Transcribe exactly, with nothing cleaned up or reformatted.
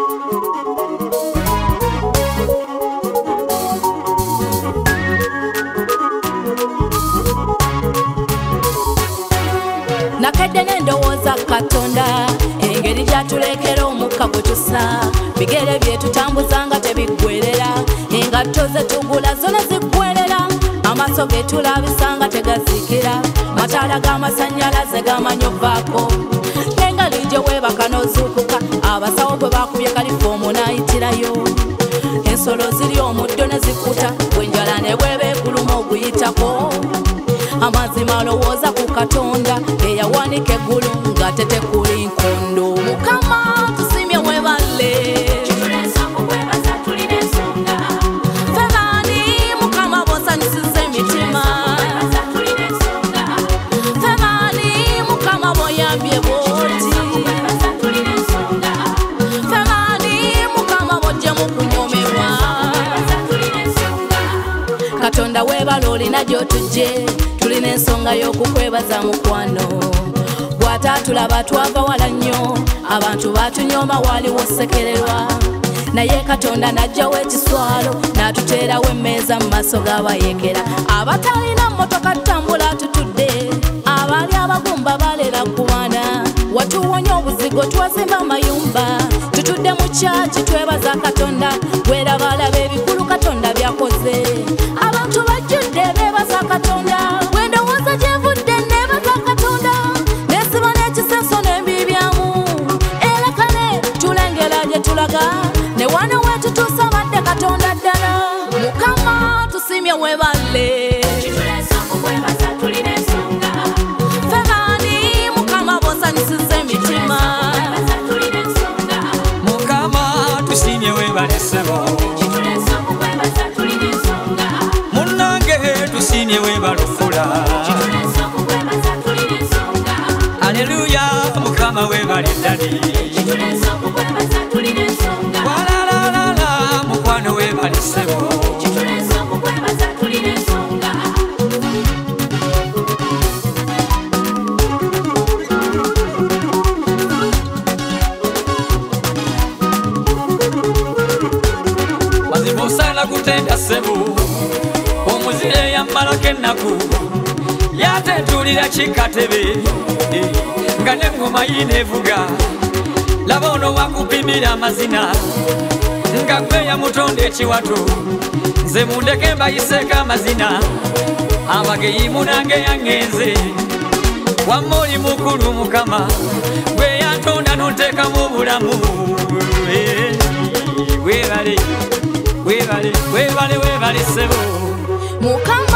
Nakadde n'endowooza Katonda engeri gy'atulekera omukka gwe tusa bigere bye tutambuza nga tebiggwerera engatto ze tugula zona ziggwerera amaaso ge tulabisa nga tegazikira mataala g'amasannyalaze gamanyi ovaako n'engali gye weebaka n'ozuukuka abasawo bwe bakubye kalifoomu n'ayitirayo ensolo ziri omuddo ne zikuta bwenjala ne bweba ekuluma oguyitako amazima alowooza ku Katonda eyawanika eggulu nga tetekuli nkondo Mukama tusimye webale Febani Mukama bosanyusiza emitima Febani Mukama boyambye boti Febani Mukama bojje mu kunyomerwa Katonda webale olina gy'otujje tulina ensonga y'okukwebaza mukwano bw'atatulaba twava wala nnyo abantu batunyooma waliwo sekererwa naye Katonda n'ajjawo ekiswalo n'atuteerawo emmeeza mu maaso g'abayekera abatalina mmotoka tutambula tutudde abaali abagumba balera ku baana watuwonya obuzigo twazimba amayumba tutudde mu kyaki twebaza Katonda werabalaba ebikulu Katonda byakoze abantu bajjudde beebaza Katonda wendowooza gyevudde neebaza Katonda nesiba n'ekisenso n'embibyamu era kale tulengera gye tulaga ne wano wetutuusa badde Katonda ddala Mukama tusimye webale Febani Mukama bosanyusiza emitima Mukama tusimye webale ssebo munnange tusimye webale ofula Aleluya Mukama webale ddali walalala mukwano webale ssebo mazima osaana kutenda ssebo omuzire yammalako ennaku yatetuulira kikatebe nga n'engoma yineevuga laba ono wakupimira amazina nga gwe yamutonda ekiwato nze mundeke mbayiseeko amazina abageyi munange yangenze wamma oli mukulu Mukama gwe yantonda nonteekamu obulamu webale webale webale webale ssebo Mukama